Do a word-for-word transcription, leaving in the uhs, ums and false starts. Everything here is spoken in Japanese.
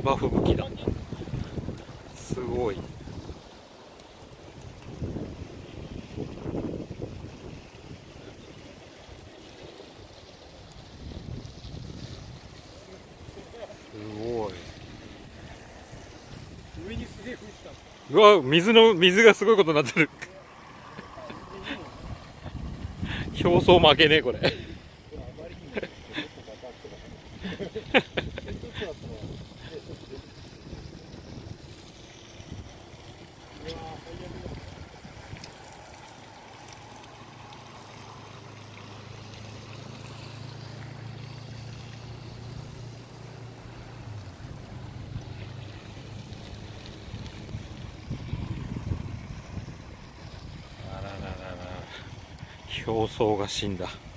芝吹雪だ。すごい。すごい。 上にすげえ吹いてた。 うわ、水の水がすごいことになってる。表層負けねえこれ。あらららら、表層が死んだ。